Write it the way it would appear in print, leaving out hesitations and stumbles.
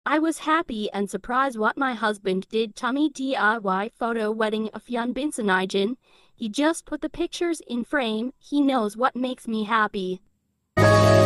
I was happy and surprised what my husband did. Tummy DIY photo wedding of hyunbin sonyejin. He just put the pictures in frame. He knows what makes me happy.